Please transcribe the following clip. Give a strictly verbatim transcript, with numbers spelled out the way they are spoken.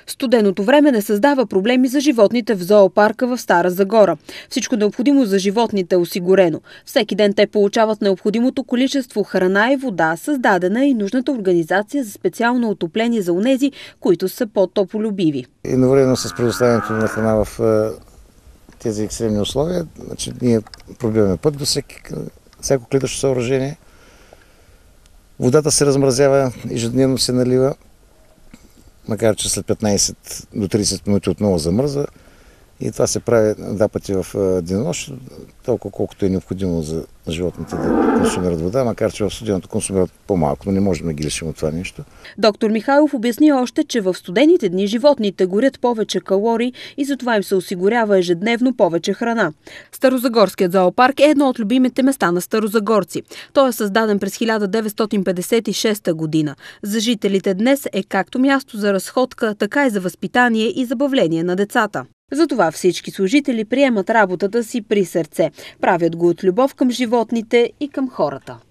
Студеното време не създава проблеми за животните в зоопарка в Стара Загора. Всичко необходимо за животните е осигурено. Всеки ден те получават необходимото количество храна и вода, създадена и нужната организация за специално отопление за онези, които са по-топлолюбиви. Едновременно с предоставянето на храна в тези екстремни условия, значи, ние пробиваме път до всеки, всяко клетъчно съоръжение. Водата се размразява, ежедневно се налива, макар че след петнайсет до трийсет минути отново замръзва. И това се прави два пъти в денонощ, толкова колкото е необходимо за животните да консумират вода, макар че в студеното консумират по-малко, но не можем да ги лишим от това нещо. Доктор Михайлов обясни още, че в студените дни животните горят повече калории и затова им се осигурява ежедневно повече храна. Старозагорският зоопарк е едно от любимите места на старозагорци. Той е създаден през хиляда деветстотин петдесет и шеста година. За жителите днес е както място за разходка, така и за възпитание и забавление на децата. Затова всички служители приемат работата си при сърце. Правят го от любов към животните и към хората.